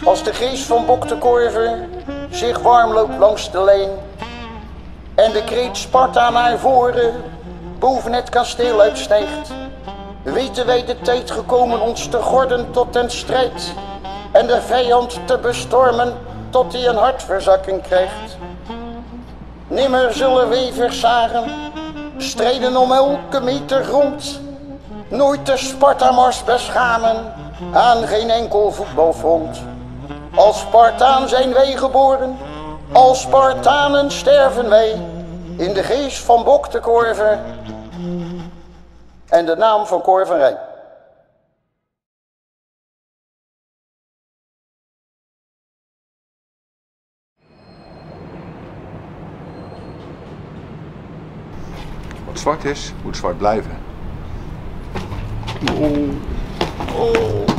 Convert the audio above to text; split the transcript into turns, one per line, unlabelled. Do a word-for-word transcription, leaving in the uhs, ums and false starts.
Als de geest van Bok de Korver zich warm loopt langs de leen en de kreet Sparta naar voren boven het kasteel uitstijgt, weten wij de tijd gekomen ons te gorden tot den strijd en de vijand te bestormen tot hij een hartverzakking krijgt. Nimmer zullen wij versagen, strijden om elke meter grond, nooit de Spartamars beschamen aan geen enkel voetbalfront. Als Spartaan zijn wij geboren, als Spartanen sterven wij, in de geest van Bok de Korver en de naam van Korverij.
Wat zwart is, moet zwart blijven.
Oh. Oh.